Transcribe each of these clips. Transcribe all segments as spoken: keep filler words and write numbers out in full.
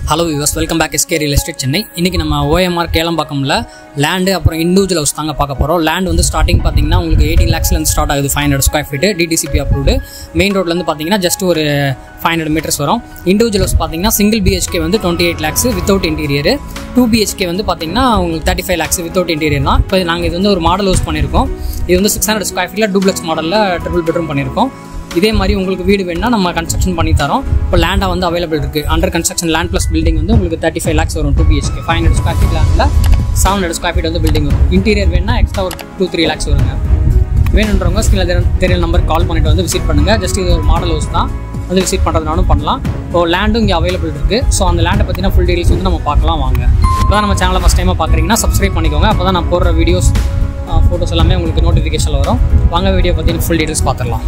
Hello viewers, welcome back to Realestate Chennai. இன்னைக்கு நம்ம O M R KELAMBAKKAMல land அப்புறம் individual house தாங்க பார்க்க போறோம். land வந்து ஸ்டார்டிங் பாத்தீங்கன்னா உங்களுக்கு eighteen lakhs ல இருந்து ஸ்டார்ட் ஆகுது five hundred square feet D T C P approved. Main ரோட்ல இருந்து பாத்தீங்கன்னா just ஒரு five hundred meters வரும். individual house பாத்தீங்கன்னா single B H K வந்து twenty-eight lakhs without interior, two B H K வந்து பாத்தீங்கன்னா உங்களுக்கு thirty-five lakhs without interior தான். இப்போ நாங்க இது வந்து ஒரு மாடல் ஹவுஸ் பண்ணிருக்கோம். இது வந்து six hundred square feet ல duplex மாடல்ல triple bedroom பண்ணிருக்கோம். இதே மாதிரி உங்களுக்கு வீடு வேணும்னா நம்ம கன்ஸ்ட்ரக்ஷன் பண்ணி தரோம். இப்போ லேண்டா வந்து அவைலபிள் இருக்கு. Under construction land plus building வந்து உங்களுக்கு thirty-five lakhs வரும். two B H K five hundred square feet லேண்ட்ல seven hundred square feet வந்து பில்டிங் வரும். இன்டீரியர் வேணும்னா எக்ஸ்ட்ரா ஒரு two three lakhs வருங்க. வேணுன்றவங்க ஸ்கிரீன்ல தெரிய நம்பர் கால் பண்ணிட்டு வந்து விசிட் பண்ணுங்க. ஜஸ்ட் இது ஒரு மாடல் ஹவுஸ் தான், வந்து விசிட் பண்றதுனாலும் பண்ணலாம். இப்போ லேண்டும் இங்கே அவைலபிள் இருக்கு. ஸோ அந்த லேண்டை பத்தின ஃபுல் டீடைல்ஸ் வந்து நம்ம பார்க்கலாம் வாங்க. இப்போதான் நம்ம சேனலை ஃபர்ஸ்ட் டைமா பார்க்குறீங்கன்னா சப்ஸ்கிரைப் பண்ணிக்கோங்க. அப்போதான் நான் போடுற வீடியோஸ் ஃபோட்டோஸ் எல்லாமே உங்களுக்கு நோட்டிஃபிகேஷன் வரும். வாங்க வீடியோ பற்றின ஃபுல் டீடைல்ஸ் பார்த்துடலாம்.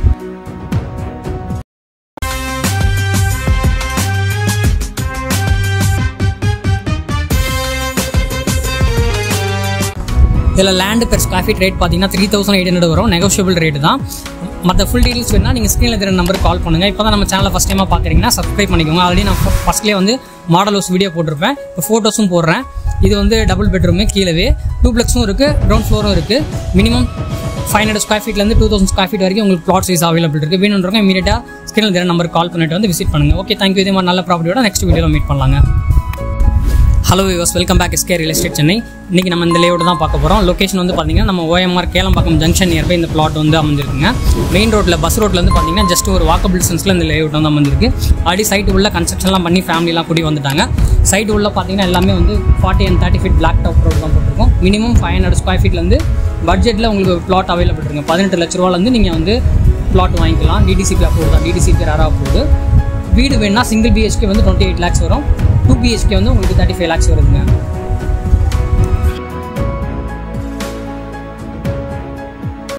இதில் land per square feet rate பார்த்தீங்கன்னா த்ரீ தௌசண்ட் எயிட் ஹண்ட்ரட் வரும். நெகோஷியபிள் ரேட் தான். மற்ற ஃபுல் டீடைல்ஸ் வேணும்னா நீங்கள் ஸ்க்ரீனில் தெரிய நம்பருக்கு கால் பண்ணுங்கள். இப்போ தான் நம்ம சேனலை ஃபஸ்ட் டைமாக பார்க்குறீங்கன்னா சப்ஸ்கிரைப் பண்ணிக்கோங்க. ஆல்ரெடி நான் ஃபஸ்ட்லேயே வந்து மாடல் ஹவுஸ் வீடியோ போட்டிருப்பேன். இப்போ ஃபோட்டோஸும் போடுறேன். இது வந்து டபுள் பெட்ரூமு, கீழே டூப்ளெக்ஸும் இருக்குது, கிரவுண்ட் ஃப்ளோரும் இருக்குது. மினிமம் ஃபைவ் ஹண்ட்ரட் ஸ்கொயர் ஃபீட்லேருந்து டூ தௌசண்ட் ஸ்கொயர் ஃபீட் வரைக்கும் உங்களுக்கு பிளாட் சைஸ் அவைலபிள் இருக்குது. வேணுன்றவங்க இமீடியட்டாக ஸ்க்ரீனில் தெரிய நம்பருக்கு கால் பண்ணிட்டு வந்து விசிட் பண்ணுங்கள். Okay, thank you. இதே மாதிரி நல்ல ப்ராப்பர்ட்டியோட நெக்ஸ்ட் வீடியோவில் மீட் பண்ணலாங்க. Hello viewers, welcome back SK real estate Chennai. இன்றைக்கி நம்ம இந்த லேஅவுட் தான் பார்க்க போகிறோம். லொக்கேஷன் வந்து பார்த்தீங்கன்னா நம்ம O M R Kelambakkam junction nearby இந்த பிளாட் வந்து அமைஞ்சிருக்குங்க. மெயின் ரோட்டில் பஸ் ரோட்டில் வந்து பார்த்தீங்கன்னா ஜஸ்ட் ஒரு வாக்கபிள் டிஸ்டன்ஸில் இந்த லேஅவுட் வந்து அமைஞ்சிருக்கு. ஆல்ரெடி சைட் உள்ள கன்ஸ்ட்ரக்ஷன்லாம் பண்ணி ஃபேமிலிலாம் கூடி வந்துட்டாங்க. சைட் உள்ள பார்த்தீங்கன்னா எல்லாமே வந்து forty and thirty feet black top road தான் போட்டிருக்கோம். மினிமம் ஃபைவ் ஹண்ட்ரட் ஸ்கொயர் ஃபீட்லேருந்து பட்ஜெட்டில் உங்களுக்கு பிளாட் அவைலபிள் இருக்குங்க. பதினெட்டு லட்ச ரூபாலேருந்து நீங்கள் வந்து பிளாட் வாங்கிக்கலாம். D T C P approve தான். D T C P RERA Approved. வீடு வேணுன்னா சிங்கிள் B H K வந்து டுவெண்ட்டி எயிட் லேக்ஸ் வரும். டூ B H K வந்து உங்களுக்கு தேர்ட்டி ஃபைவ் லேக்ஸ் வருதுங்க.